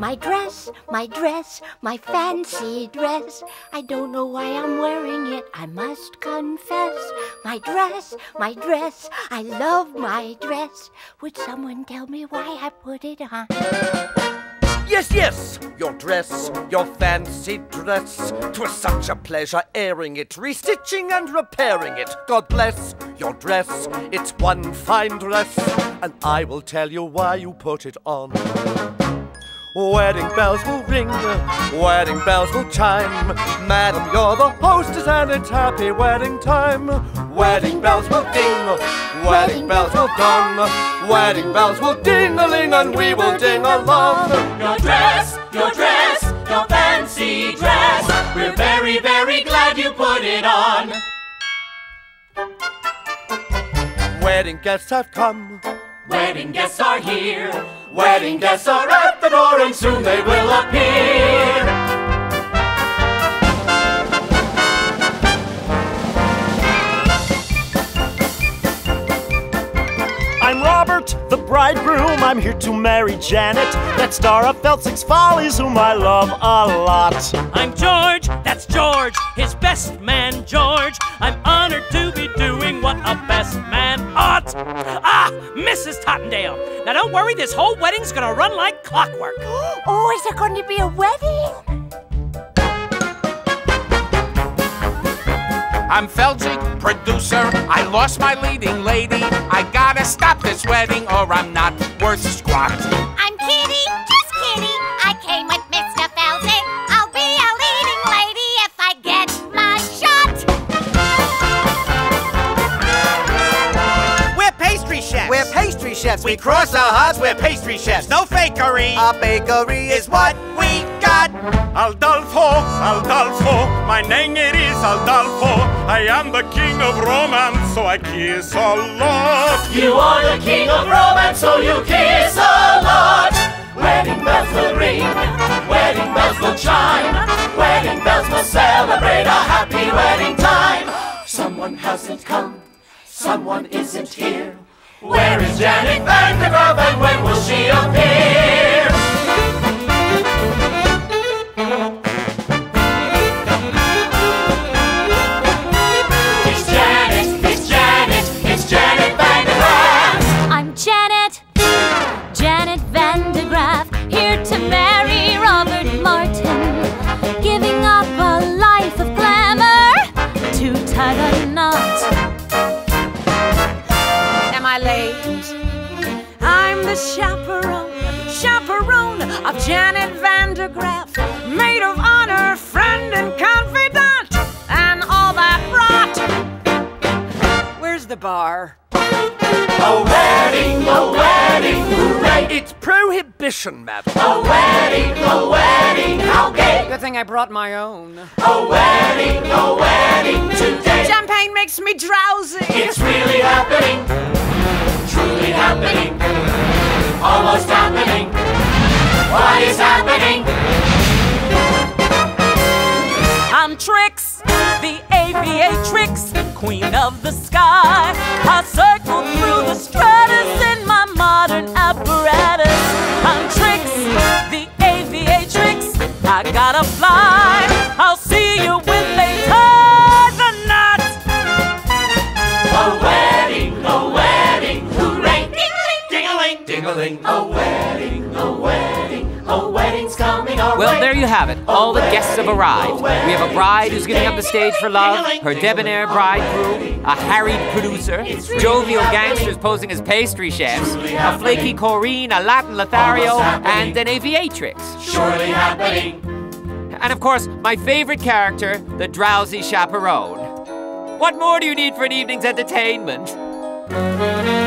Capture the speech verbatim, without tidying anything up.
My dress, my dress, my fancy dress. I don't know why I'm wearing it, I must confess. My dress, my dress, I love my dress. Would someone tell me why I put it on? Yes, yes, your dress, your fancy dress. 'Twas such a pleasure airing it, restitching and repairing it. God bless your dress, it's one fine dress, and I will tell you why you put it on. Wedding bells will ring, wedding bells will chime. Madam, you're the hostess and it's happy wedding time. Wedding bells will ding, wedding bells will dong. Wedding bells will ding-a-ling and we will ding along. Your dress, your dress, your fancy dress. We're very, very glad you put it on. Wedding guests have come, wedding guests are here. Wedding guests are at the door and soon they will appear. I'm Robert, the bridegroom. I'm here to marry Janet, that star of Felsick's Follies, whom I love a lot. I'm George, that's George, his best man George. I'm honored to be doing what a best man ought. Ah, Missus Tottendale. Now don't worry, this whole wedding's gonna run like clockwork. Oh, is there going to be a wedding? I'm Felsick, producer. I lost my leading lady. I gotta stop this wedding or I'm not worth squat. I'm Kitty, just Kitty. I came with Mister Felsick. I'll be a leading lady if I get my shot. We're pastry chefs. We're pastry chefs. We cross our hearts, we're pastry chefs. No fakery. Our bakery is what we got. Aldolfo, Aldolfo, my name it is Aldolfo. I am the king of romance, so I kiss a lot. You are the king of romance, so you kiss a lot. Wedding bells will ring, wedding bells will chime. Wedding bells will celebrate a happy wedding time. Someone hasn't come, someone isn't here. Where is Janet Van de Graaff and when will she appear? It's Janet, it's Janet, it's Janet Van de Graaff. I'm Janet, Janet Van de Graaff, here to marry Robert Martin. Giving up a life of glamour to tie the knot. Am I late? I'm the chaperone, chaperone of Janet Van de Graaff, maid of honor, friend and confidant, and all that rot. Where's the bar? A wedding, a wedding, hooray! It's prohibition, madam. A wedding, a wedding, how gay! Good thing I brought my own. A wedding, a wedding today. Champagne makes me drowsy. It's really happening, truly happening, almost happening. What is happening? I'm Trix, the aviatrix, queen of the sky. I circle through the stratus in my modern apparatus. I'm Trix, the aviatrix. I gotta fly. I'll see you when they tie the knot. A wedding, a wedding, hooray! Ding-a-ling, ding-a-ling, ding-a-ling. A wedding, a wedding, a wedding's coming our Well, way. there you have it. All the guests have arrived. We have a bride who's getting up the stage for love, her debonair bridegroom, a harried producer, jovial gangsters posing as pastry chefs, a flaky Corinne, a Latin Lothario, and an aviatrix. Surely happening. And of course, my favorite character, the Drowsy Chaperone. What more do you need for an evening's entertainment?